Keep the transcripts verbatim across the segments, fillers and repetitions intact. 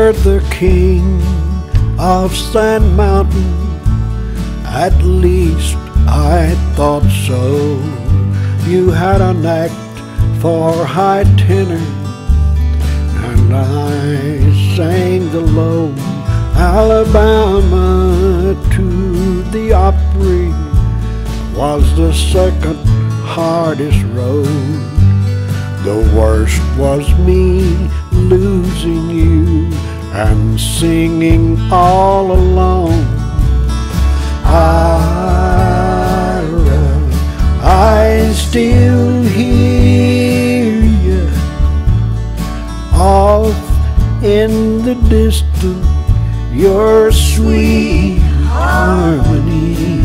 were the king of Sand Mountain, at least I thought so. You had a knack for high tenor, and I sang the low Alabama to the Opry was the second hardest road. The worst was me losing you and singing all alone. Ira, I still hear you off in the distance, your sweet harmony.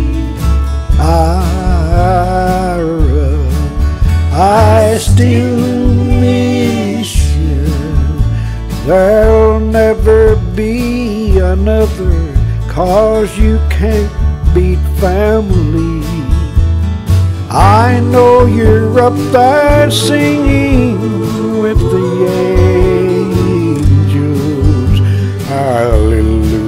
Ira, I still miss you. There'll never be another, 'cause you can't beat family. I know you're up there singing with the angels. Hallelujah.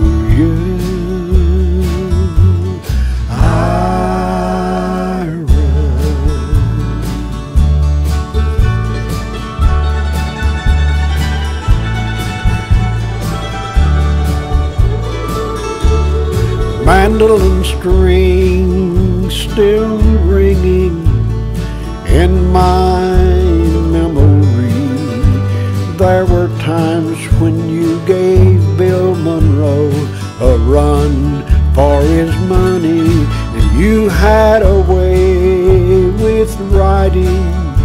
Mandolin strings still ringing in my memory. There were times when you gave Bill Monroe a run for his money, and you had a way with writing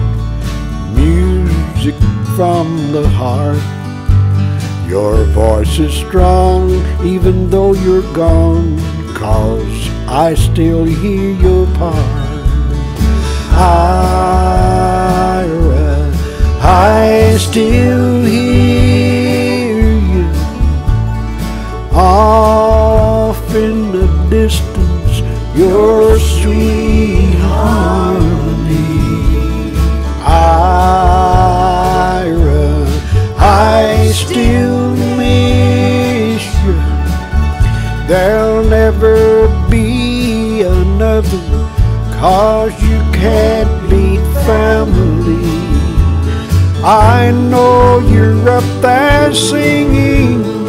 music from the heart. Your voice is strong even though you're gone, 'cause I still hear your part. Ira, I still hear you off in the distance, your sweet harmony. Ira, I still miss you. There'll never be another, 'cause you can't beat family. I know you're up there singing